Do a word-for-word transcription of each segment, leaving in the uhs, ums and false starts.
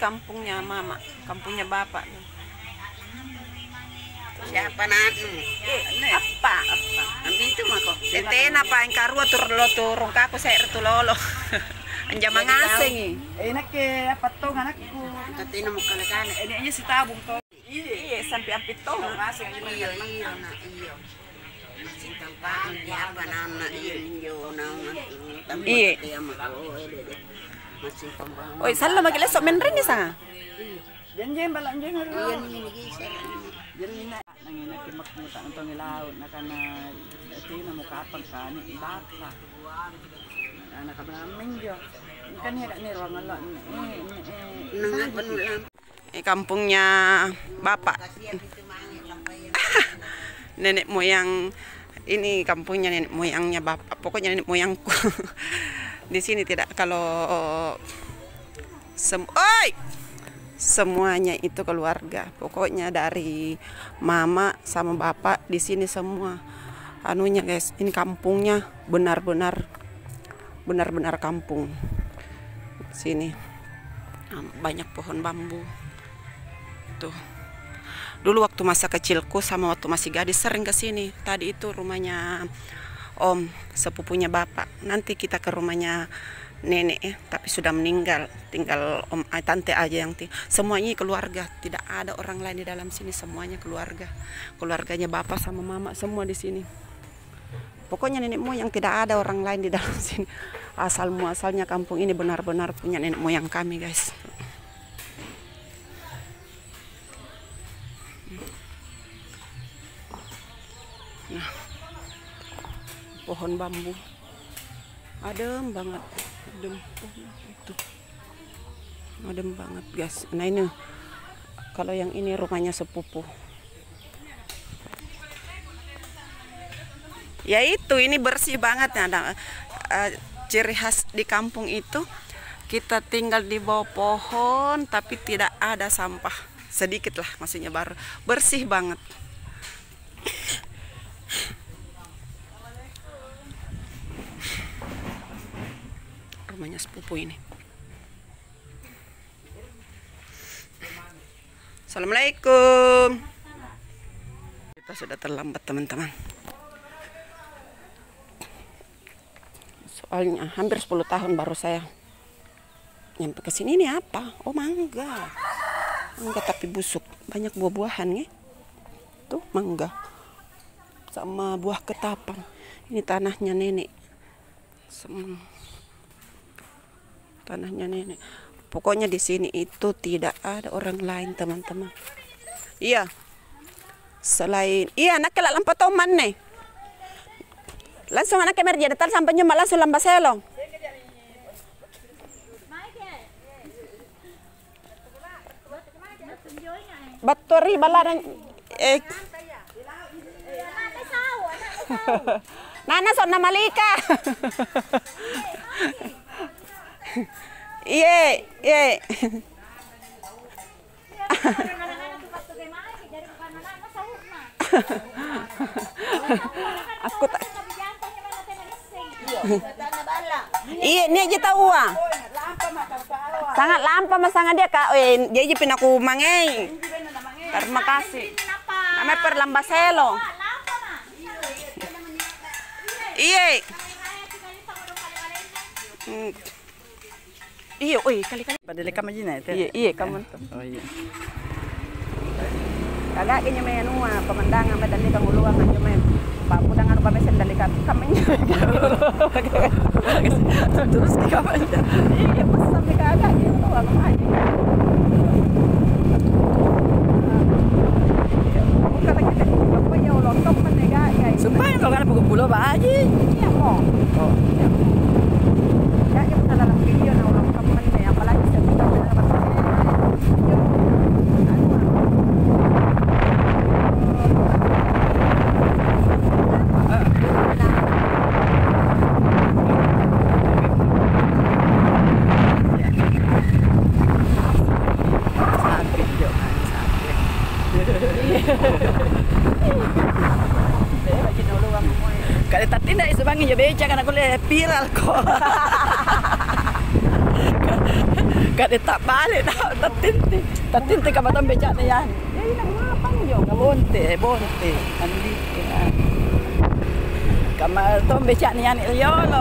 kampungnya mama, kampungnya bapak. Siapa nanu? Eh, apa? Apa? Amin tu mako. Tena pa ang karua turlo turong kako sa erto lolo. Anja mangasing eh. Enak ke apa to anakku. Katino mo kalakana. Ini aja si tabung to. Iya, sampai ampit to. Ngasing aja Iyo iyo na iyo. Si tampang siapa nana iyo iyo na. Iya. Masih pembang. Oy, salo magilasok men rin isa. Janjian balak janjian. Iya ni ni gisa. Janjian na nangina kimakmuta ang tong ilaw na kana tina mo kapag kani bata. Anak namin yo. Kan hera ni ruang Allah. Eh Nang panulam. Eh, kampungnya bapak. Nenek moyang ini kampungnya nenek moyangnya bapak. Pokoknya nenek moyangku. Di sini tidak kalau sem Oi! Semuanya itu keluarga. Pokoknya dari mama sama bapak di sini semua. Anunya guys, ini kampungnya benar-benar benar-benar kampung. Sini banyak pohon bambu. Tuh. Dulu waktu masa kecilku sama waktu masih gadis sering ke sini. Tadi itu rumahnya om, sepupunya bapak. Nanti kita ke rumahnya nenek ya, tapi sudah meninggal. Tinggal om, tante aja yang tinggal. Semuanya keluarga, tidak ada orang lain di dalam sini. Semuanya keluarga. Keluarganya bapak sama mama semua di sini. Pokoknya nenek moyang, tidak ada orang lain di dalam sini. Asal muasalnya kampung ini benar-benar punya nenek moyang kami, guys. Nah, pohon bambu adem banget, adem itu adem banget guys. Nah ini kalau yang ini rumahnya sepupu ya, itu ini bersih banget. Nah, uh, ciri khas di kampung itu kita tinggal di bawah pohon tapi tidak ada sampah, sedikit lah maksudnya, baru bersih banget. Rumahnya sepupu ini. Assalamualaikum. Kita sudah terlambat teman-teman. Soalnya hampir sepuluh tahun baru saya nyampe ke sini. Ini apa? Oh, mangga. Mangga tapi busuk. Banyak buah-buahan ya. Tuh mangga. Sama buah ketapang. Ini tanahnya nenek. Sem tanahnya nenek. Pokoknya di sini itu tidak ada orang lain teman-teman. Iya. Selain iya anak kelak lampa toman nih. Langsung anak kemer jadi tal sampai nyuma langsung lamba selong. Batori balaran eh Nana sonna Malika. Iya, iya. Aku tak. Iya, ini aja tahu ah. Sangat lampa mas sangat dia kak. Eh, dia aja pin aku mangai. Terima kasih. Namanya perlamba selo. Iya. Hmm. Iya, oi kali-kali. Padahal kamu jina itu. Iya, iya kamu. Oh iya. Kagak kanya may ano ah, pemandangan madali kang uluang aja may papudangan pa mesen dali ka kamanya. Terus di kamanya. Iya, pas sampai kagak gitu ang aja. Bukan lagi tadi apa ya lontong menega ya. Sumpah kalau kan pukul pulau baji. Iya kok. Oh. Ya, ya kita dalam video na ulang kapan ya apalagi sa kita dapat. Kalau tak tindak isu bangi ya beca kan aku le viral kok. Gak tak balik dah, tatinti. Tatinti ka batang becak na yan. Eh, nangapang yo, kabonte, bonte. Andi. Kama tom becak na yan, yo lo.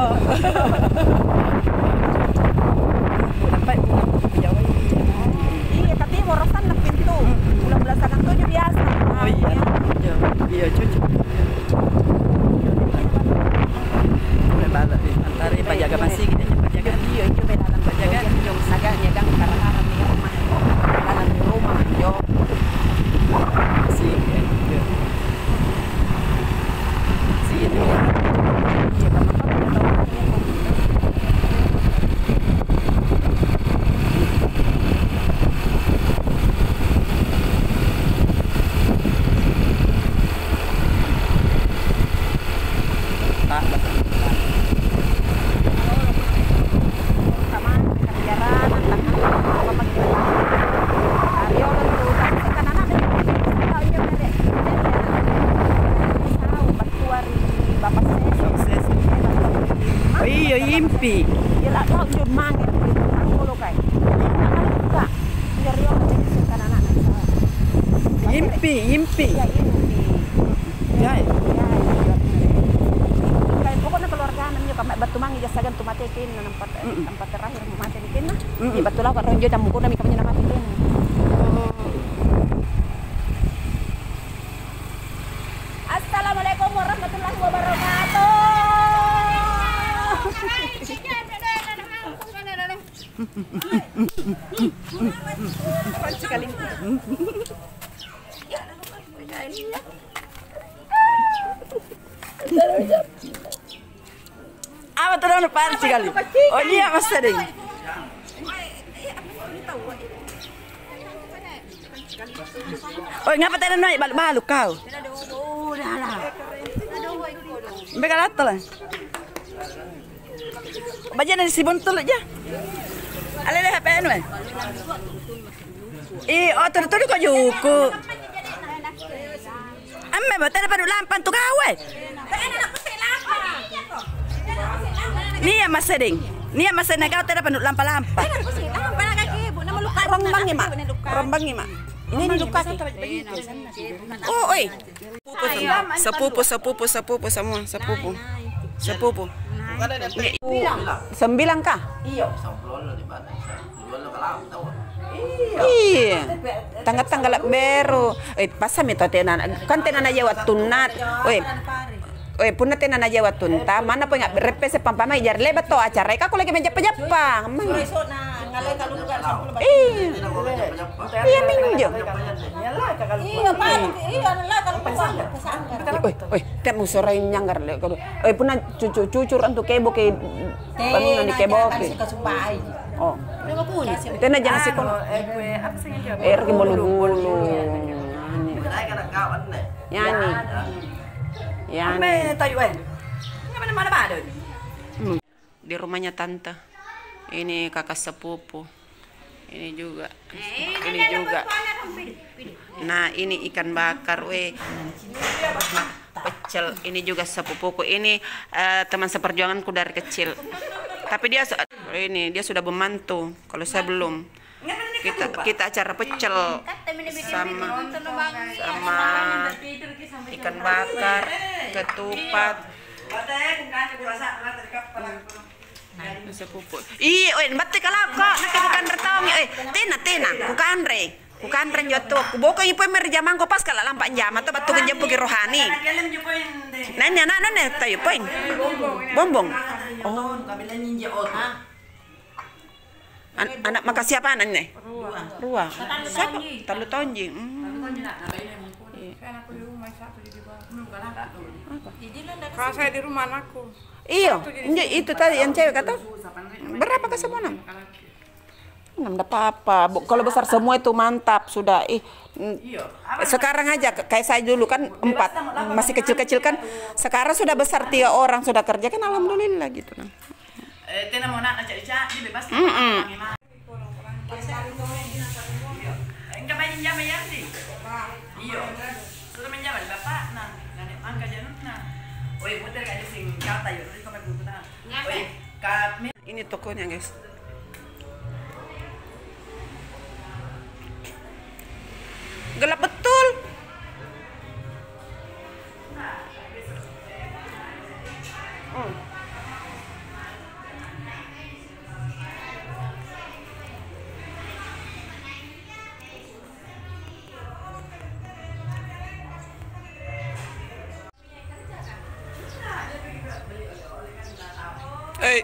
Dapat jauh. Iya, tapi warasan na pintu. Bulan-bulasan lang to jo biasa. Oh iya. Iya, cucu. Bala di antara pajaga masih gitu pajaga Iya, itu beda dalam pajaga yung saganya gang karang-karang di rumah. Dalam di rumah yo. si si itu Iya, kan tak sama kerjaan tentang apa pagi Ario tentu tapi kan anak ada tahu aja mereka tahu batuari bapak saya sukses oh iya impi dia lah tahu dia mangir angkolo kai anak buka dia Rio ada kan anak impi impi ya ini ya kayak pokoknya keluarga namanya kami batu mangi jasa gantu matekin nampak tempat terakhir mau mati bikin nah di batu lah kalau dia jamu kami kami nama itu Assalamualaikum warahmatullahi wabarakatuh. Sekali. apa tuh orang par sekali oh iya mas sering oh ngapa tadi naik balik-balik kau Beka lato lah. Baca dari si bontul aja. Ale le H P N we. Eh, oh tur-tur kok juku. Amme ba tara panu lampan tu kawe. Nia mas seding. Nia mas seding kau tara panu lampa-lampa. Rombang ya, Mak. Rombang ya, Mak. Ini ini luka sih. Oh, oi. Sepupu, sepupu, sepupu semua, sepupu. Sepupu. Sembilan kah? Iya. Iya. Tanggal-tanggal baru. Eh, pasam itu tenan. Kan tenan aja waktu nat. Oi. Oi, punna tenan aja waktu nta. Mana punya repese pampamai jar lebat to acara. Ika aku lagi menjapa-japa. Iya. Iya minjo. Iya, Pak. Iya, lah kalau pesanggar, pesanggar. Oi, oi, temu sore nyanggar le. Oi, punna cucu-cucur antu kebo ke bangunan di kebo ke. Oh. Tena jangan sih kon. Er ke bolu-bolu. Yani. Yani. tayu eh. Mana mana ada? Di rumahnya tante. Ini kakak sepupu. Ini juga. Ini juga. Nah, ini ikan bakar, we. Pecel. Ini juga sepupuku. Ini uh, teman seperjuanganku dari kecil. Tapi dia ini dia sudah membantu. Kalau saya belum. Kita kita acara pecel sama sama ikan bakar, ketupat. Sepupu. Ih, oi, batte kalap kok. Nak bukan retong. Eh, tena tena, bukan re. Bukan ren joto. Kuboka ipo mer jamang ko pas kala lampak jam atau batu genjam pugi rohani. Nanya nak nane tayo poin. Bombong. Oh. An anak maka siapa anaknya? Rua. Siapa? Talu tonjing. Kalau saya di rumah anakku. Iya, itu tadi yang cewek kata. Berapa ke semua enam? Enam apa-apa. Kalau besar semua itu mantap sudah. Ih, sekarang aja kayak saya dulu kan empat, masih kecil-kecil kan. Sekarang sudah besar tiga orang sudah kerja kan alhamdulillah gitu nah. Eh, tena mau nak cak-cak dibebas. Heeh. Enggak main jam ya sih. Iya. Sudah main jam bapak nah, nenek mangga janut nah. Oi, puter aja sing kata yo, tadi komen puter. Oi, kami Ini tokonya, guys. Hmm. Eh.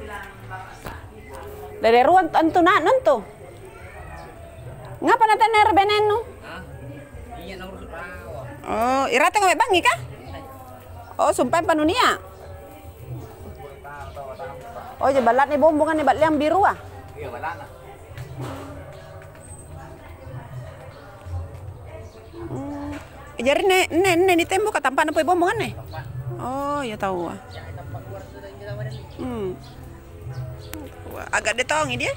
Dari ruang antu na nanto. Ngapa na tener benenu? Iya nomor rawa. Oh, irate ngombe bangi kah? Oh, sumpah panunia. Oh, je balat ni bombongan ni bat yang biru ah. Iya balat na. Hmm. Jadi ne ne ne di tembok katampan apa bombongan nih? Oh, ya tahu ah. Hmm. Wah, agak detongi dia.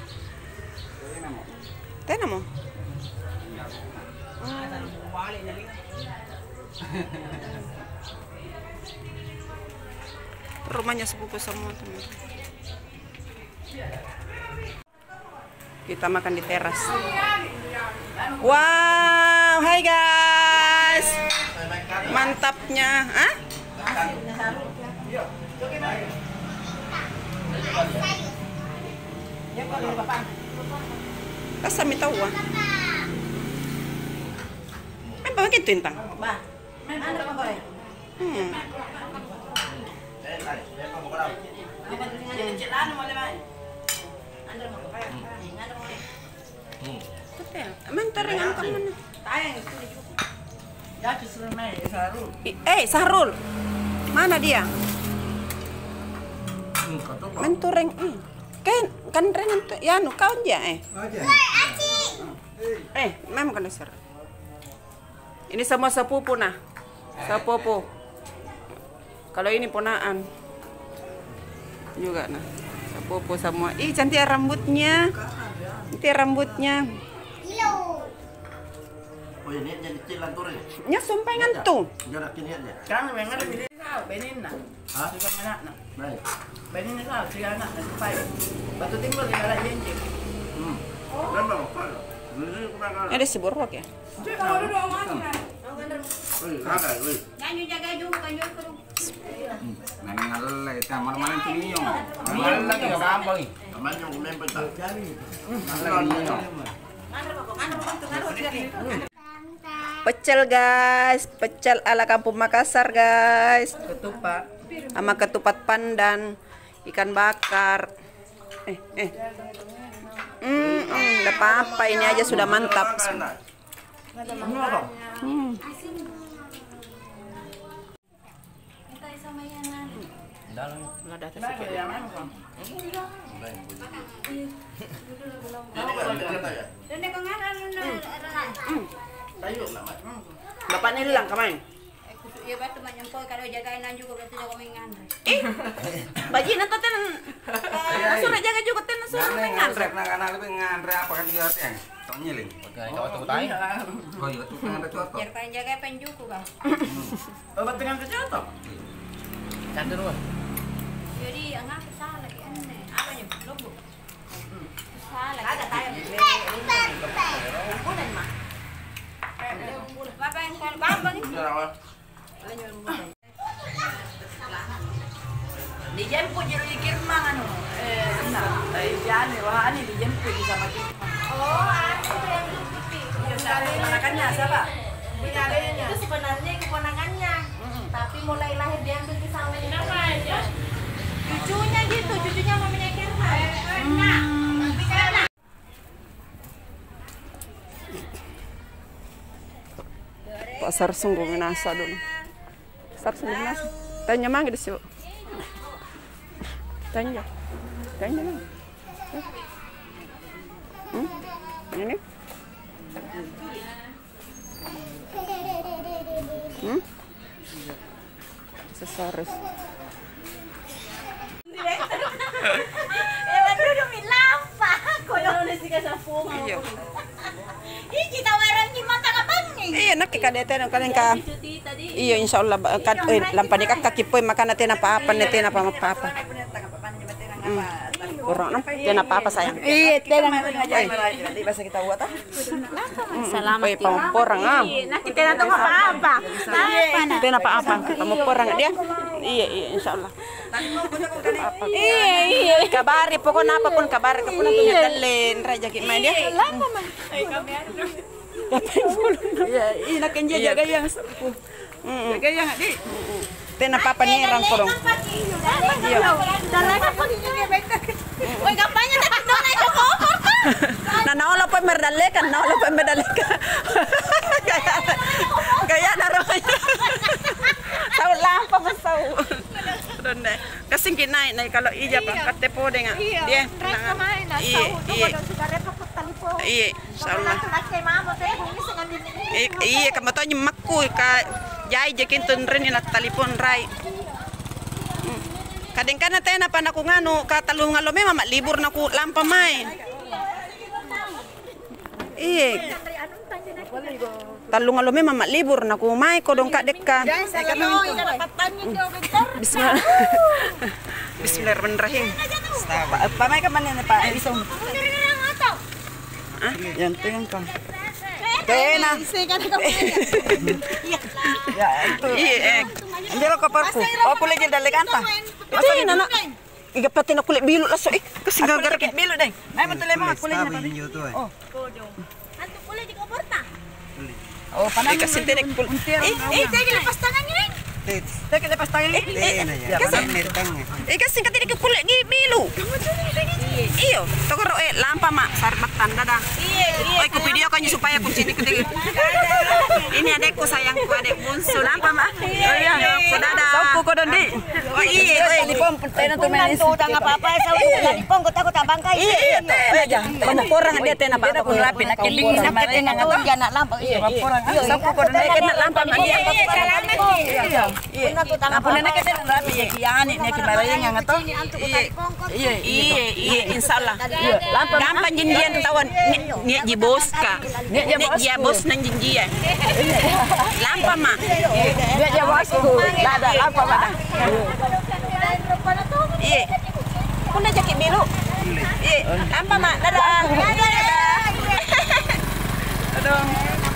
Tena mo. Rumahnya sepupu semua teman. Kita makan di teras. Wow, hai guys. Mantapnya, ah? Rasa mi tahu ah. Apa begitu intang? Ba. Ano ba koy? Hmm. Emang teringan kamu mana? Ya justru mai Sarul. Eh, Sahrul. Mana dia? Mentureng. Eh. Kan kan renang tu ya nu kau dia eh. Eh, memang kan dasar. Ini semua sepupu nah. Sepupu. Kalau ini ponaan. Juga nah. Sepupu semua. Ih, cantik rambutnya. Cantik rambutnya. Oh ini jadi cilan turun ya? Nya sumpah ngantu. Jarak ini aja. Kan memang ada pilih kau benin na. Hah? Suka anak na. Baik. Benin na kau tiga anak na supaya. Batu timbul ya ada jenjek. Hmm. Dan bawa kalau. Ini kurang. Ada si borok ya? Wih, ada, wih. Kanyo jaga juga kanyo ko. Nang ngalala ita malam-malam tinggi yo. Malam lagi gampang ni. Aman yung member tak. Pecel guys, pecel ala kampung Makassar guys. Ketupat. Sama ketupat pandan, ikan bakar. Eh, eh. Hmm, hmm, udah apa-apa ini aja sudah mantap. Hmm. Lada atas sikit. Dene ko ngaran na. Tayo naman. Bapak nilang kamain. Iya batu menyempol kalau jagain juga berarti jago mingan. Eh, baji nanti ten. Suruh jaga juga ten suruh mingan. Ngantrek nak anak lebih ngantrek apa kan dia teng. Tok nyiling. Oke, kau tu tai. Oh iya tu ngantrek tu. Biar pengen jaga penjuku bang. Obat dengan kecotok. Cantik tu. Jadi enggak salah lagi aneh. Apa nya? Logo. Salah. Ada tayo. Kunin mah. Bapak yang kual bambang ini. Dijemput jadi Kirmang anu. Eh, nah, eh jane wah ini dijemput sama kita. Oh, aku yang putih. Iya, keponakannya siapa? Itu sebenarnya keponakannya. Tapi mulai lahir diambil di sana. Kenapa aja? Cucunya gitu, cucunya mamanya Kirman. Enak. Tapi enak. Pasar sungguh minasa dulu. Pasar sungguh minasa. Tanya mang di situ. Tanya. Tanya mang. Hmm? Ini? Hmm? Sesares. Ewan dulu milapa. Koyo na siya sa fungo. Iya. Ih, kita warang di mata kabang ni. Iya nak kadete no kalen ka. Iya insyaallah kad eh, lampani ka kakipoy makan natin apa-apa natin apa-apa. Kurang nam, tiyan apa-apa sayang. Iya, tenang aja. Di bahasa kita buat ah. Salamat. Pay pamporang ah. Nakita na to apa-apa. Apa na? Tiyan apa-apa. Pamporang dia. Iya, iya, insya Allah. Iya, iya. Kabari, pokoknya apapun kabar, kapun aku nyadalin, raja gimana dia? Lama man. Ay, kami ano. Iya, inak kan jaga yang sepuh. Jaga yang di. Tena papa ni rang porong. Iya. Dalaga ko ninyo ni Beto. Oy, kampanya na doon ay ko. Na naolo pa merdale kan, naolo pa merdale ka. Kaya kaya na ron. Tahu lang pa masaw. Donde. Kasi kinay na kalau iya pa kate po de nga. Dia. Try ka man na Iya, iya. sigaret pa talipo. Iya, insyaallah. Kay mamo te, bungis ang din. Iya, kamato ni makku ka jai jekin tun rin na telepon rai. Kadang kana tayo na pa na kung ano, katalong nga lume, mama, libur na ko lampa may. Iya. Talong nga lume, mama, libur na ko may, kodong kadek ka. Bismillah. Bismillahirrahmanirrahim. Pamay ka man yan pa isong. Yan tingin ka. Kaya na. Ya, itu. Iya, eh. Andiro ka parko. O kulay jil dalik anta. Ito yun, anak. Igapatin na kulit bilo laso eh. Kasi Aku gagar. dikit bilu deh. Ay mo tulay mga kulay na pa. Oh. Anto kulay di ko porta. Oh, Eh, panang kasi tinik pul. untir. Eh, eh, tigil lepas tangan niyo. Teka lepas tangan. Eh, kasi katinik kulit gi bilo. Iyo, tokoro eh lampa mak sarbat tanda dah. Iya, iya. Oi, ku video kan supaya ku sini ketik. Ini adekku sayangku, adek bungsu lampa mak. Oh iya, saudara. Saupo ko doon di. Oh iya, oi. Di pom puntay na tumanis. Udah nggak apa-apa ya, saya di pong takut abangkai. Iya, iya, teh aja. Banyak orang dia teh apa Aku rapi nak kiling Nak sama kita ringan tuh atau. jangan lampu. Iya, iya. Saupo ko doon di. kena lampa mak dia. Iya. Benar tuh tangan. Apa nak kita rapi ya kiani ni kibalayang atau. Iya, Iya, iya, iya, insyaallah. Lampa gampang jinjian tawan ni ji bos ka. Ni ji bos nang jinjian. Lampa mak. Dia dia bosku. Dah ada lampa pada. Iya. Kuna jakit biru. Iya, lampa mak. Dadah. Dadah. Aduh.